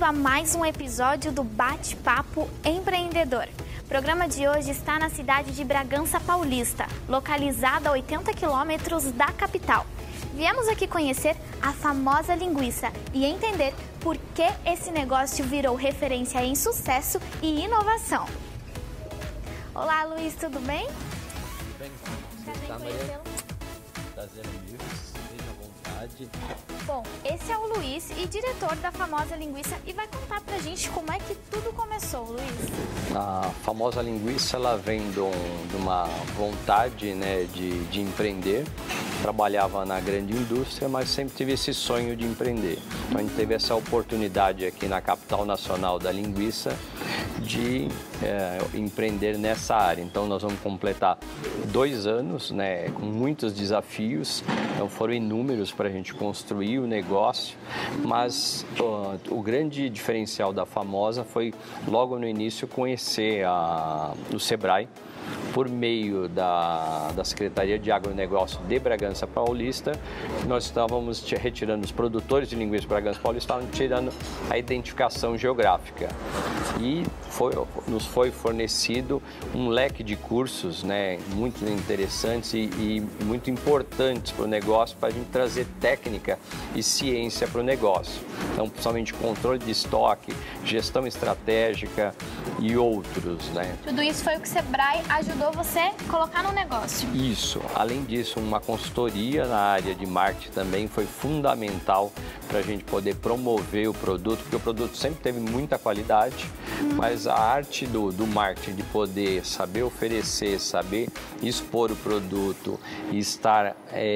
a mais um episódio do Bate-Papo Empreendedor. O programa de hoje está na cidade de Bragança Paulista, localizada a 80 quilômetros da capital. Viemos aqui conhecer a famosa linguiça e entender por que esse negócio virou referência em sucesso e inovação. Olá, Luiz, tudo bem? Tudo bem. Prazer em conhecê-lo. Prazer, amigos. Seja à vontade. Bom, esse é o Luiz e diretor da famosa linguiça e vai contar pra gente como é que tudo começou, Luiz. A famosa linguiça, ela vem de uma vontade, né, de empreender. Trabalhava na grande indústria, mas sempre tive esse sonho de empreender. Então a gente teve essa oportunidade aqui na capital nacional da linguiça de empreender nessa área. Então nós vamos completar 2 anos, né, com muitos desafios. Então foram inúmeros para a gente construir o negócio, mas o grande diferencial da Famosa foi logo no início conhecer o Sebrae, por meio da Secretaria de Agronegócio de Bragança Paulista. Nós estávamos retirando os produtores de linguiça de Bragança Paulista, estavam tirando a identificação geográfica. E nos foi fornecido um leque de cursos, né, muito interessantes e muito importantes para o negócio, para a gente trazer técnica e ciência para o negócio. Então, principalmente controle de estoque, gestão estratégica e outros, né? Tudo isso foi o que o Sebrae ajudou você a colocar no negócio. Isso. Além disso, uma consultoria na área de marketing também foi fundamental para a gente poder promover o produto, porque o produto sempre teve muita qualidade, mas a arte do marketing, de poder saber oferecer, saber expor o produto e estar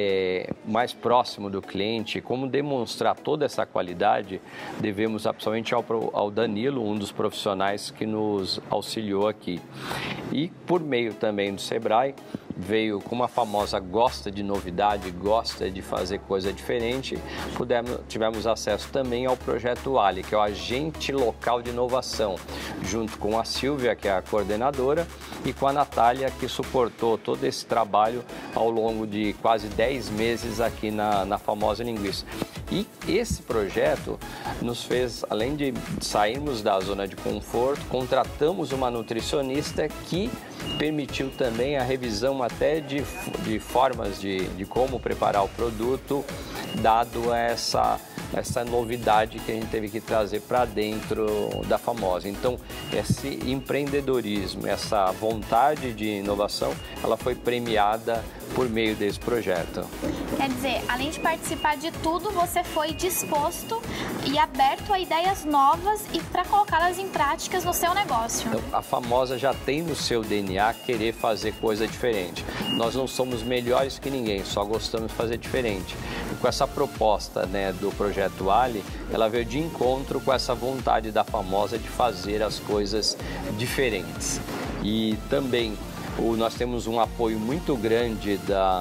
mais próximo do cliente, como demonstrar toda essa qualidade, devemos absolutamente ao Danilo, um dos profissionais que nos auxiliou aqui. E por meio também do Sebrae, veio, como a Famosa gosta de novidade, gosta de fazer coisa diferente, tivemos acesso também ao Projeto Ali, que é o agente local de inovação, junto com a Silvia, que é a coordenadora, e com a Natália, que suportou todo esse trabalho ao longo de quase 10 meses aqui na Famosa Linguiça. E esse projeto nos fez, além de sairmos da zona de conforto, contratamos uma nutricionista que permitiu também a revisão até de formas de como preparar o produto, dado essa novidade que a gente teve que trazer para dentro da Famosa. Então, esse empreendedorismo, essa vontade de inovação, ela foi premiada por meio desse projeto. Quer dizer, além de participar de tudo, você foi disposto e aberto a ideias novas e para colocá-las em práticas no seu negócio. Então, a Famosa já tem no seu DNA querer fazer coisa diferente. Nós não somos melhores que ninguém, só gostamos de fazer diferente. E com essa proposta, né, do Projeto Ali, ela veio de encontro com essa vontade da Famosa de fazer as coisas diferentes. E também nós temos um apoio muito grande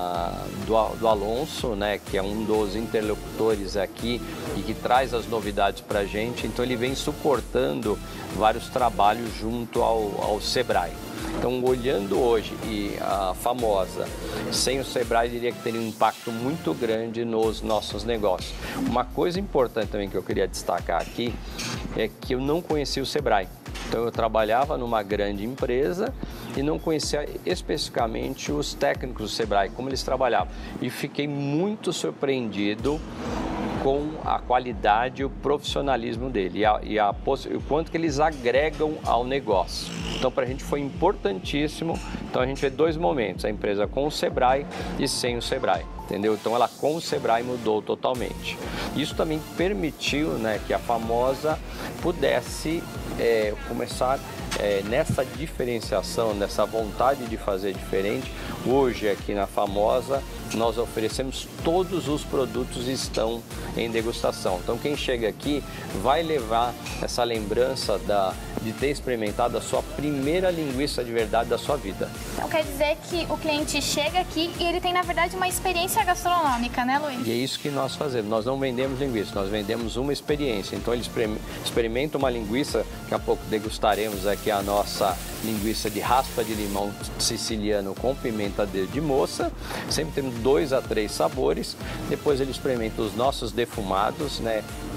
do Alonso, né, que é um dos interlocutores aqui e que traz as novidades para a gente. Então ele vem suportando vários trabalhos junto ao Sebrae. Então, olhando hoje e a Famosa, sem o Sebrae, diria que teria um impacto muito grande nos nossos negócios. Uma coisa importante também que eu queria destacar aqui é que eu não conhecia o Sebrae. Então, eu trabalhava numa grande empresa e não conhecia especificamente os técnicos do Sebrae, como eles trabalhavam. E fiquei muito surpreendido com a qualidade e o profissionalismo dele e o quanto que eles agregam ao negócio. Então, para a gente foi importantíssimo. Então, a gente vê 2 momentos, a empresa com o Sebrae e sem o Sebrae, entendeu? Então, ela com o Sebrae mudou totalmente. Isso também permitiu, né, que a Famosa pudesse começar nessa diferenciação, nessa vontade de fazer diferente. Hoje, aqui na Famosa, nós oferecemos todos os produtos que estão em degustação. Então, quem chega aqui vai levar essa lembrança de ter experimentado a sua primeira linguiça de verdade da sua vida. Então, quer dizer que o cliente chega aqui e ele tem, na verdade, uma experiência gastronômica, né, Luiz? E é isso que nós fazemos. Nós não vendemos linguiça, nós vendemos uma experiência. Então, ele experimenta uma linguiça, daqui a pouco degustaremos aqui a nossa linguiça de raspa de limão siciliano com pimenta de moça. Sempre temos 2 a 3 sabores. Depois ele experimenta os nossos defumados, né,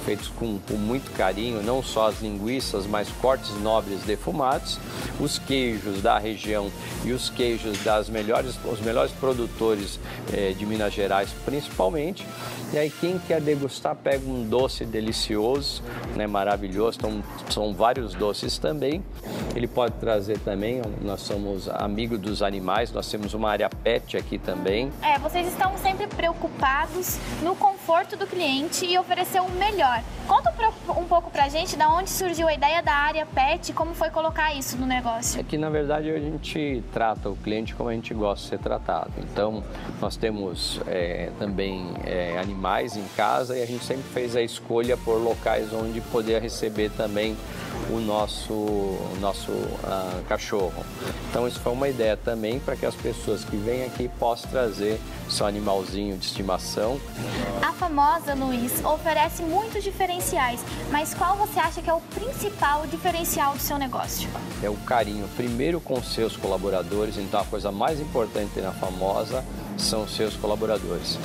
feitos com muito carinho, não só as linguiças, mas cortes nobres defumados, os queijos da região e os queijos os melhores produtores de Minas Gerais principalmente. E aí quem quer degustar pega um doce delicioso, né, maravilhoso, então são vários doces também. Ele pode trazer também, nós somos amigos dos animais, nós temos uma área pet aqui também. Vocês estão sempre preocupados no conforto do cliente e oferecer o melhor. Conta um pouco pra gente de onde surgiu a ideia da área pet e como foi colocar isso no negócio. É que na verdade a gente trata o cliente como a gente gosta de ser tratado. Então nós temos também animais em casa e a gente sempre fez a escolha por locais onde poder receber também o nosso cachorro. Então isso foi uma ideia também para que as pessoas que vêm aqui possam trazer seu animalzinho de estimação. A Famosa, Luiz, oferece muitos diferenciais, mas qual você acha que é o principal diferencial do seu negócio? É o carinho, primeiro com seus colaboradores, então a coisa mais importante na Famosa são os seus colaboradores.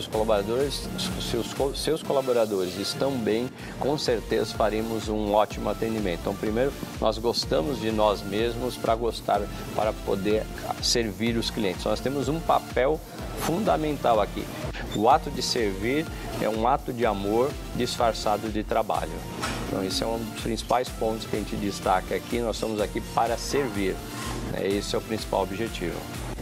Seus colaboradores estão bem, com certeza faremos um ótimo atendimento. Então, primeiro, nós gostamos de nós mesmos para poder servir os clientes. Nós temos um papel fundamental aqui. O ato de servir é um ato de amor disfarçado de trabalho. Então, esse é um dos principais pontos que a gente destaca aqui. Nós estamos aqui para servir. Esse é o principal objetivo.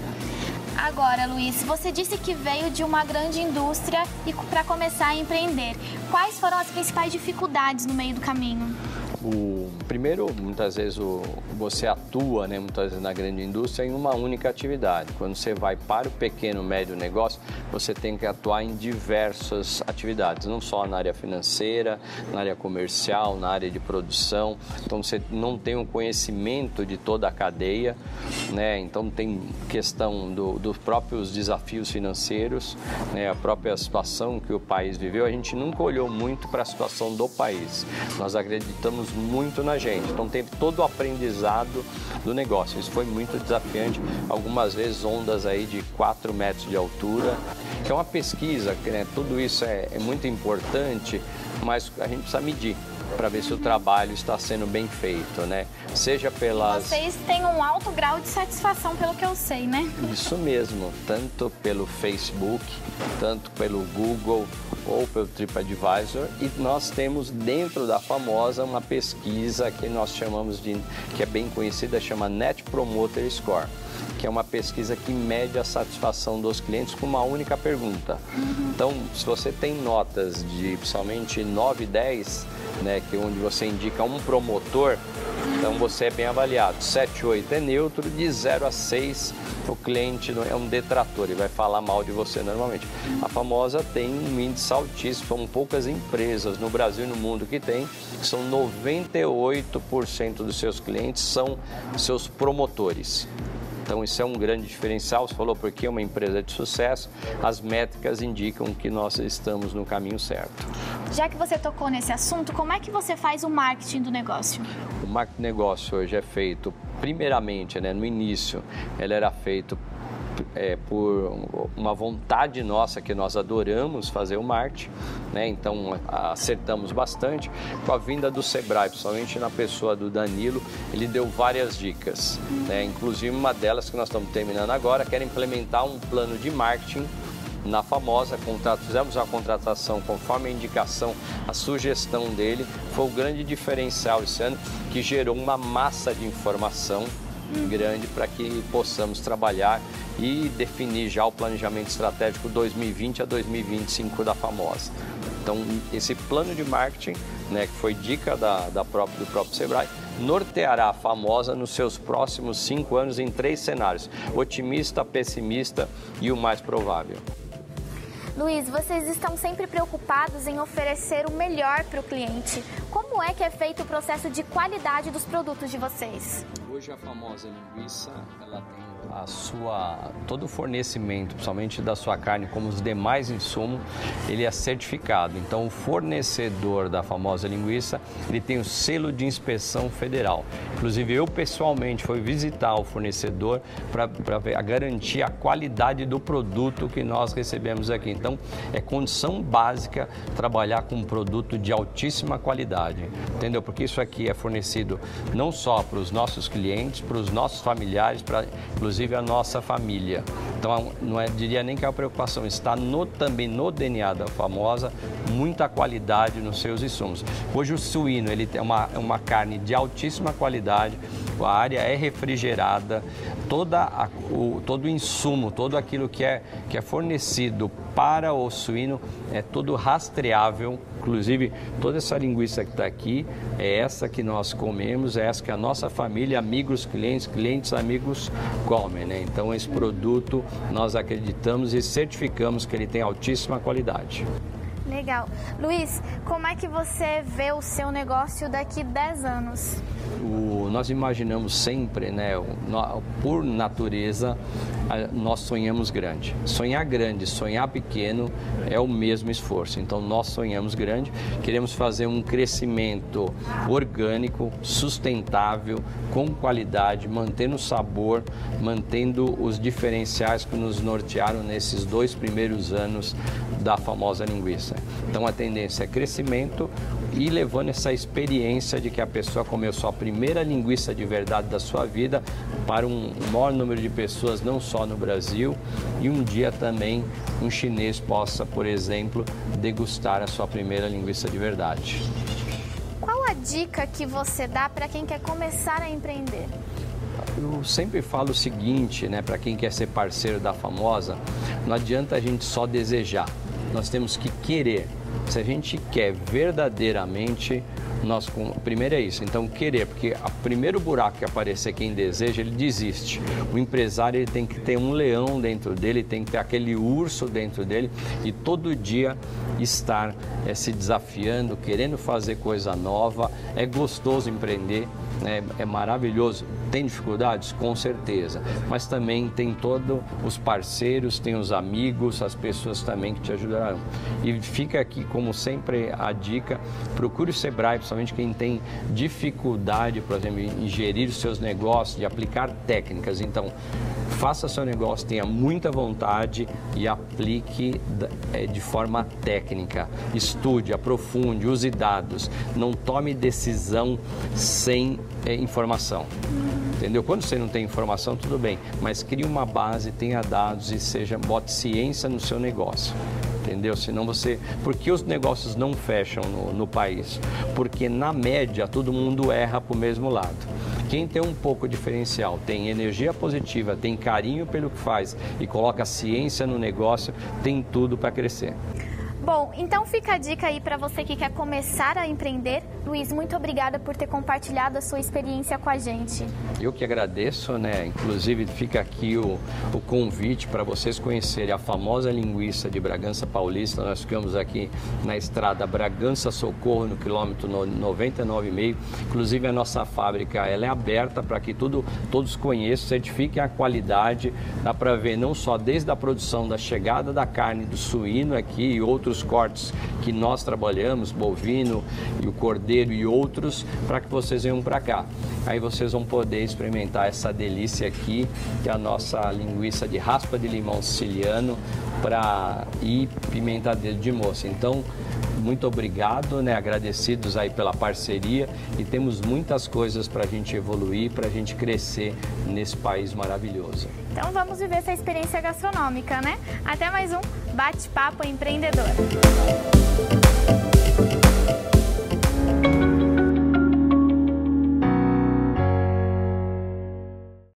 Agora, Luiz, você disse que veio de uma grande indústria e para começar a empreender. Quais foram as principais dificuldades no meio do caminho? Primeiro, muitas vezes você atua, muitas vezes na grande indústria em uma única atividade. Quando você vai para o pequeno, médio negócio, você tem que atuar em diversas atividades, não só na área financeira, na área comercial, na área de produção. Então você não tem um conhecimento de toda a cadeia, Então tem questão dos próprios desafios financeiros, a própria situação que o país viveu. A gente nunca olhou muito para a situação do país. Nós acreditamos muito na gente, então teve todo o aprendizado do negócio. Isso foi muito desafiante, algumas vezes ondas aí de 4 metros de altura, que é uma pesquisa, tudo isso é muito importante, mas a gente precisa medir para ver se o trabalho está sendo bem feito, Seja pelas... Vocês têm um alto grau de satisfação, pelo que eu sei, Isso mesmo, tanto pelo Facebook, tanto pelo Google ou pelo TripAdvisor, e nós temos dentro da Famosa uma pesquisa que nós chamamos que é bem conhecida, chama Net Promoter Score, que é uma pesquisa que mede a satisfação dos clientes com uma única pergunta. Então, se você tem notas de principalmente 9 e 10, que é onde você indica um promotor, então você é bem avaliado. 7, 8 é neutro, de 0 a 6 o cliente é um detrator, ele vai falar mal de você normalmente. A Famosa tem um índice altíssimo, são poucas empresas no Brasil e no mundo que são 98% dos seus clientes são seus promotores. Então isso é um grande diferencial. Você falou porque é uma empresa de sucesso, as métricas indicam que nós estamos no caminho certo. Já que você tocou nesse assunto, como é que você faz o marketing do negócio? O marketing do negócio hoje é feito, primeiramente, no início, ele era feito por uma vontade nossa, que nós adoramos fazer o marketing, Então acertamos bastante. Com a vinda do Sebrae, principalmente na pessoa do Danilo, ele deu várias dicas, Inclusive uma delas que nós estamos terminando agora, que era implementar um plano de marketing na Famosa. Fizemos uma contratação conforme a indicação, a sugestão dele, foi o grande diferencial esse ano, que gerou uma massa de informação grande para que possamos trabalhar e definir já o planejamento estratégico 2020 a 2025 da Famosa. Então, esse plano de marketing, que foi dica do próprio Sebrae, norteará a Famosa nos seus próximos 5 anos em 3 cenários: otimista, pessimista e o mais provável. Luiz, vocês estão sempre preocupados em oferecer o melhor para o cliente. Como é que é feito o processo de qualidade dos produtos de vocês? Hoje a Famosa linguiça, ela tem um todo o fornecimento, principalmente da sua carne, como os demais insumos, ele é certificado. Então, o fornecedor da famosa linguiça, ele tem o selo de inspeção federal. Inclusive, eu pessoalmente fui visitar o fornecedor para garantir a qualidade do produto que nós recebemos aqui. Então, é condição básica trabalhar com um produto de altíssima qualidade, entendeu? Porque isso aqui é fornecido não só para os nossos clientes, para os nossos familiares, para inclusive a nossa família. Então, não diria nem que é uma preocupação, está também no DNA da famosa, muita qualidade nos seus insumos. Hoje o suíno, ele tem uma carne de altíssima qualidade, a área é refrigerada, todo o insumo, todo aquilo que é fornecido para o suíno é todo rastreável. Inclusive, toda essa linguiça que está aqui é essa que nós comemos, é essa que a nossa família, amigos, clientes, amigos comem, né? Então, esse produto nós acreditamos e certificamos que ele tem altíssima qualidade. Legal. Luiz, como é que você vê o seu negócio daqui 10 anos? Nós imaginamos sempre, né, por natureza, nós sonhamos grande. Sonhar grande, sonhar pequeno é o mesmo esforço. Então, nós sonhamos grande, queremos fazer um crescimento orgânico, sustentável, com qualidade, mantendo o sabor, mantendo os diferenciais que nos nortearam nesses 2 primeiros anos da famosa linguiça. Então, a tendência é crescimento e levando essa experiência de que a pessoa comeu sua primeira linguiça de verdade da sua vida para um maior número de pessoas, não só no Brasil, e um dia também um chinês possa, por exemplo, degustar a sua primeira linguiça de verdade. Qual a dica que você dá para quem quer começar a empreender? Eu sempre falo o seguinte, né, para quem quer ser parceiro da famosa, não adianta a gente só desejar, nós temos que querer. Se a gente quer verdadeiramente, primeiro é isso, então querer, porque o primeiro buraco que aparecer quem deseja, ele desiste. O empresário ele tem que ter um leão dentro dele, tem que ter aquele urso dentro dele e todo dia estar se desafiando, querendo fazer coisa nova. É gostoso empreender, é maravilhoso. Tem dificuldades? Com certeza, mas também tem todos os parceiros, tem os amigos, as pessoas também que te ajudarão. E fica aqui, como sempre, a dica, procure o Sebrae, principalmente quem tem dificuldade, por exemplo, em gerir os seus negócios, de aplicar técnicas. Então, faça seu negócio, tenha muita vontade e aplique de forma técnica. Estude, aprofunde, use dados. Não tome decisão sem informação. Entendeu? Quando você não tem informação, tudo bem, mas crie uma base, tenha dados e bote ciência no seu negócio. Entendeu? Senão por que os negócios não fecham no país? Porque na média todo mundo erra para o mesmo lado. Quem tem um pouco diferencial, tem energia positiva, tem carinho pelo que faz e coloca ciência no negócio, tem tudo para crescer. Bom, então fica a dica aí para você que quer começar a empreender. Luiz, muito obrigada por ter compartilhado a sua experiência com a gente. Eu que agradeço, né? Inclusive fica aqui o convite para vocês conhecerem a famosa linguiça de Bragança Paulista. Nós ficamos aqui na estrada Bragança Socorro, no quilômetro 99,5. Inclusive a nossa fábrica ela é aberta para que todos conheçam, certifiquem a qualidade. Dá para ver não só desde a produção da chegada da carne do suíno aqui e outros cortes que nós trabalhamos, bovino e o cordeiro e outros, para que vocês venham para cá. Aí vocês vão poder experimentar essa delícia aqui, que é a nossa linguiça de raspa de limão siciliano e pimenta dedo de moça. Então, muito obrigado, né? Agradecidos aí pela parceria e temos muitas coisas para a gente evoluir, para a gente crescer nesse país maravilhoso. Então vamos viver essa experiência gastronômica, né? Até mais um Bate-Papo Empreendedor.